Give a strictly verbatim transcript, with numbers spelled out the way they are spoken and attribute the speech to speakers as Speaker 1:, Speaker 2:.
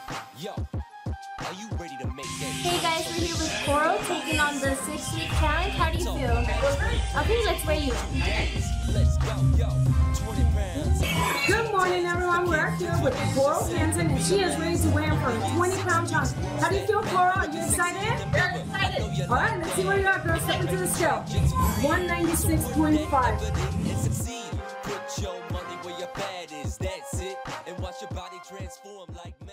Speaker 1: Yo, are you ready to make that?
Speaker 2: Hey guys, we're here with Coral taking on the six-week challenge. How do you feel? Okay, let's weigh you in.
Speaker 1: Let's go, yo. twenty pounds.
Speaker 3: Good morning, everyone. We're here with Coral Hansen, and she is ready to weigh in for a twenty pound challenge. How do you feel, Coral? Are you excited?
Speaker 2: We're excited.
Speaker 3: All right, let's see what you got, girl. Step into the scale. one ninety-six point five.
Speaker 1: Put your money where your bad is. That's it. And watch your body transform like